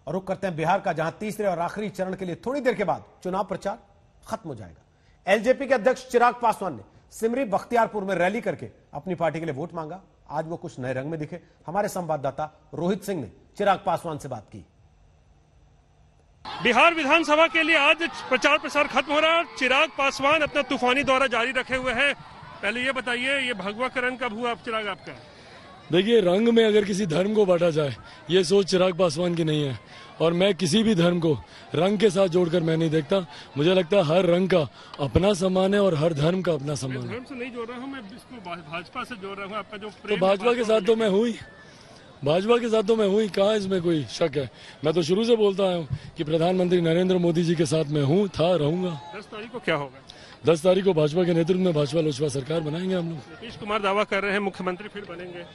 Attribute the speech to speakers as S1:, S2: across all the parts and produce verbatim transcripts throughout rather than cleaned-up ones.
S1: और रुक करते हैं बिहार का, जहां तीसरे और आखिरी चरण के लिए थोड़ी देर के बाद चुनाव प्रचार खत्म हो जाएगा। एलजेपी के अध्यक्ष चिराग पासवान ने सिमरी बख्तियारपुर में रैली करके अपनी पार्टी के लिए वोट मांगा। आज वो कुछ नए रंग में दिखे। हमारे संवाददाता रोहित सिंह ने चिराग पासवान से बात की।
S2: बिहार विधानसभा के लिए आज प्रचार प्रसार खत्म हो रहा है। चिराग पासवान अपना तूफानी दौरा जारी रखे हुए हैं। पहले ये बताइए, ये भगवाकरण कब हुआ चिराग आपका?
S3: देखिए, रंग में अगर किसी धर्म को बांटा जाए, ये सोच चिराग पासवान की नहीं है। और मैं किसी भी धर्म को रंग के साथ जोड़कर मैं नहीं देखता। मुझे लगता है हर रंग का अपना सम्मान है और हर धर्म का अपना सम्मान है।
S2: धर्म से नहीं जोड़ रहा हूँ मैं, इसको भाजपा से जोड़ रहा हूँ। आपका जो
S3: तो भाजपा के साथ तो मैं हूँ ही, भाजपा के साथ तो मैं हूँ ही, कहाँ इसमें कोई शक है। मैं तो शुरू से बोलता आया हूँ कि प्रधानमंत्री नरेंद्र मोदी जी के साथ मैं हूँ, था, रहूंगा।
S2: दस तारीख को क्या होगा?
S3: दस तारीख को भाजपा के नेतृत्व में भाजपा लोजपा सरकार बनाएंगे हम लोग।
S2: नीतीश कुमार दावा कर रहे हैं मुख्यमंत्री फिर बनेंगे।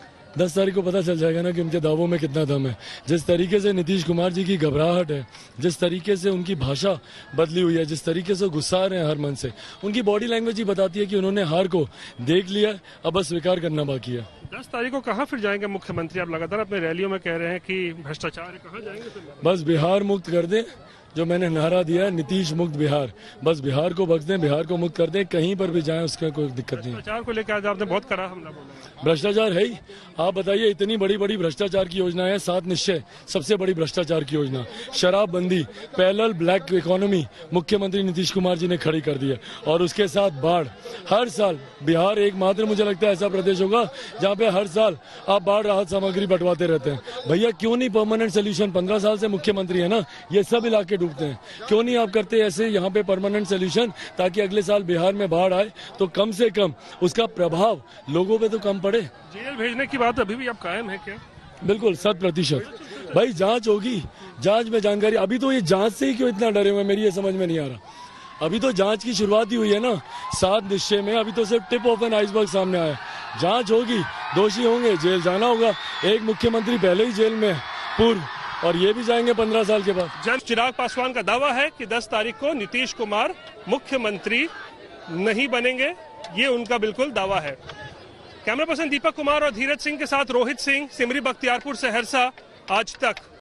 S3: दस तारीख को पता चल जाएगा ना कि उनके दावों में कितना दम है। जिस तरीके से नीतीश कुमार जी की घबराहट है, जिस तरीके से उनकी भाषा बदली हुई है, जिस तरीके से गुस्सा रहे हैं हर मन से, उनकी बॉडी लैंग्वेज ही बताती है कि उन्होंने हार को देख लिया, अब बस स्वीकार करना बाकी है।
S2: दस तारीख को कहाँ फिर जाएंगे मुख्यमंत्री? आप लगातार अपने रैलियों में कह रहे हैं कि भ्रष्टाचार है, कहाँ जाएंगे फिर?
S3: बस बिहार मुक्त कर दें, जो मैंने नारा दिया है, नीतीश मुक्त बिहार। बस बिहार को बख्श दें, बिहार को मुक्त कर दें, कहीं पर भी जाएं उसका कोई दिक्कत नहीं।
S2: भ्रष्टाचार को लेकर आज आपने बहुत कड़ा हमला बोला।
S3: भ्रष्टाचार है ही। आप बताइए, इतनी बड़ी बड़ी भ्रष्टाचार की योजना है, सात निश्चय सबसे बड़ी भ्रष्टाचार की योजना, शराबबंदी, पैरेलल ब्लैक इकोनॉमी मुख्यमंत्री नीतीश कुमार जी ने खड़ी कर दी है। और उसके साथ बाढ़। हर साल बिहार एकमात्र मुझे लगता है ऐसा प्रदेश होगा जहाँ पे हर साल आप बाढ़ राहत सामग्री बंटवाते रहते हैं। भैया क्यों नहीं परमानेंट सोल्यूशन? पंद्रह साल से मुख्यमंत्री है ना, ये सब इलाके डूबते हैं, क्यों नहीं आप करते ऐसे यहाँ पे परमानेंट सोल्यूशन, ताकि अगले साल बिहार में बाढ़ आए तो कम से कम उसका प्रभाव लोगों पे तो कम पड़े।
S2: जेल भेजने की बात अभी भी आप कायम है क्या?
S3: बिल्कुल, शत प्रतिशत। भाई जांच होगी, जांच में जानकारी। अभी तो ये जांच से ही क्यों इतना डरे हुए, मेरी ये समझ में नहीं आ रहा। अभी तो जांच की शुरुआत ही हुई है ना, सात निश्चय में अभी तो सिर्फ टिप ऑफ एन आइसबर्ग सामने आया। जांच होगी, दोषी होंगे, जेल जाना होगा। एक मुख्यमंत्री पहले ही जेल में पूर्व, और ये भी जाएंगे पंद्रह साल के बाद।
S2: जब चिराग पासवान का दावा है कि दस तारीख को नीतीश कुमार मुख्यमंत्री नहीं बनेंगे, ये उनका बिल्कुल दावा है। कैमरा पर्सन दीपक कुमार और धीरज सिंह के साथ रोहित सिंह, सिमरी बख्तियारपुर से सहरसा, आज तक।